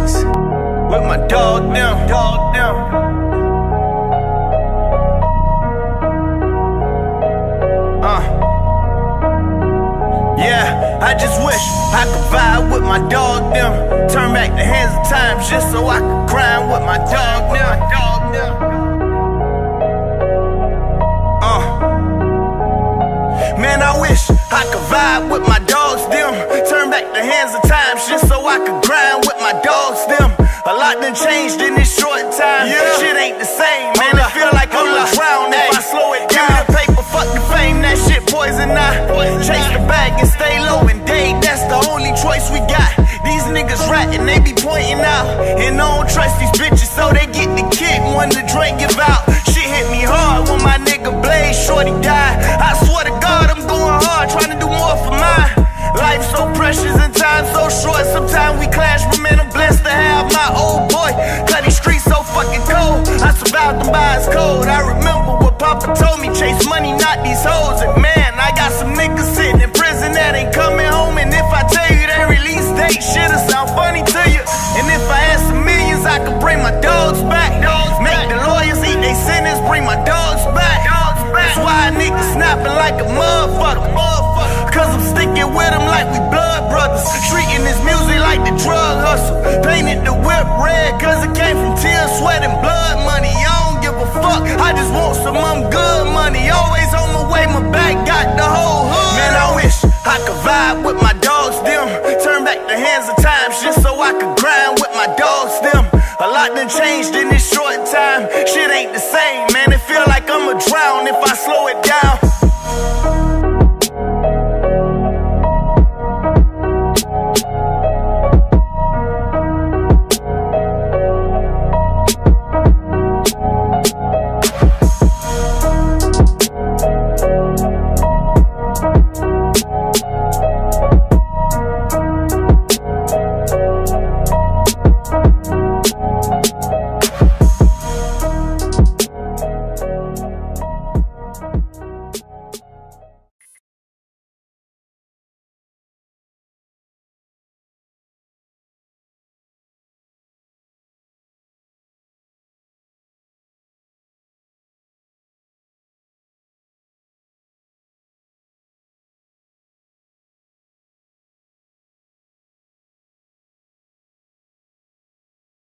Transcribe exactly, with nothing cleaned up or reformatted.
Mix. With my dog down, dog down. Uh. Yeah, I just wish I could vibe with my dog them. Turn back the hands of time just so I could grind with my dog them. Uh. Man, I wish I could vibe with my dogs them. Turn back the hands of time just so I could grind with my dogs them. A lot done changed in this short time. Yeah. Shit ain't the same, man. It feel like I'm gonna drown if I slow it down. Give me the paper, fuck the fame, that shit poison. I chase the bag and stay low and day. That's the only choice we got. These niggas ratting, they be pointing out, and I don't trust these bitches, so they get the kick when the drink give out. Shit hit me hard when my nigga Blaze Shorty died. I swear to God, I'm going hard, trying to do more for mine. Life so precious and time so short. Sometimes we clash, but man, I'm blessed to have my old boy. Cause these streets so fucking cold. I survived them by his code. I remember what Papa told me, chase money, not these hoes. And man, I got some niggas sitting in prison that ain't coming home. And if I tell you they release date, shit'll sound funny to you. And if I had some millions, I could bring my dogs back. Make the lawyers eat they sentence, bring my dogs back. That's why a nigga snapping like a motherfucker. Cause I'm sticking with him like we blood brothers. Treating this music like the drug hustle. Painted the whip red cause it came from tears, sweat, and blood money. I don't give a fuck, I just want some um good money. Always on my way, my back got the whole hood. Man, I wish